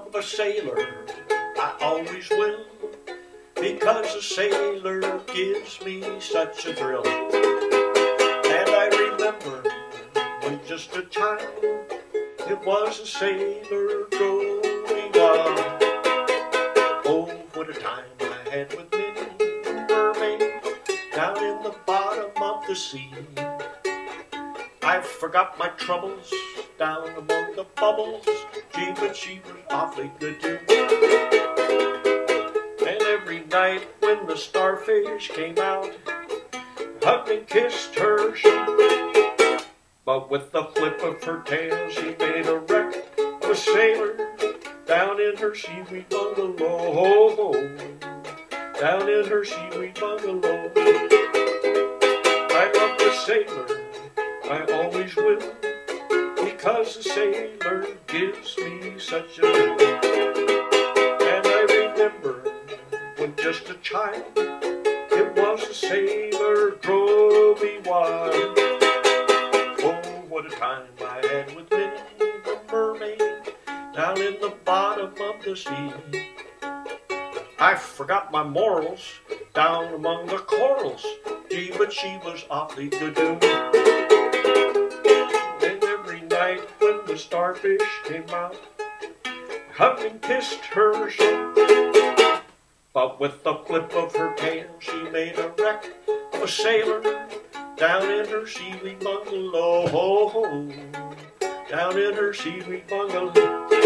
of a sailor, I always will, because a sailor gives me such a thrill. And I remember when just a child, it was a sailor going wild. Oh, what a time I had with Minnie Mermaid down in the bottom of the sea. I forgot my troubles down among the bubbles, gee, but she was awfully good to me. And every night when the starfish came out, hugged and kissed her, but with the flip of her tail she made a wreck of a sailor down in her seaweed bungalow. Down in her seaweed bungalow. I love the sailor, I always will, because the sailor gives me such a thrill. And I remember when just a child, it was a sailor drove me wild. Oh, what a time I had with Minnie the Mermaid down in the bottom of the sea. I forgot my morals down among the corals, gee, but she was awfully good to me. And every night when the starfish came out, hugged and kissed her, but with the flip of her tail she made a wreck of a sailor down in her seaweed bungalow. Down in her seaweed bungalow.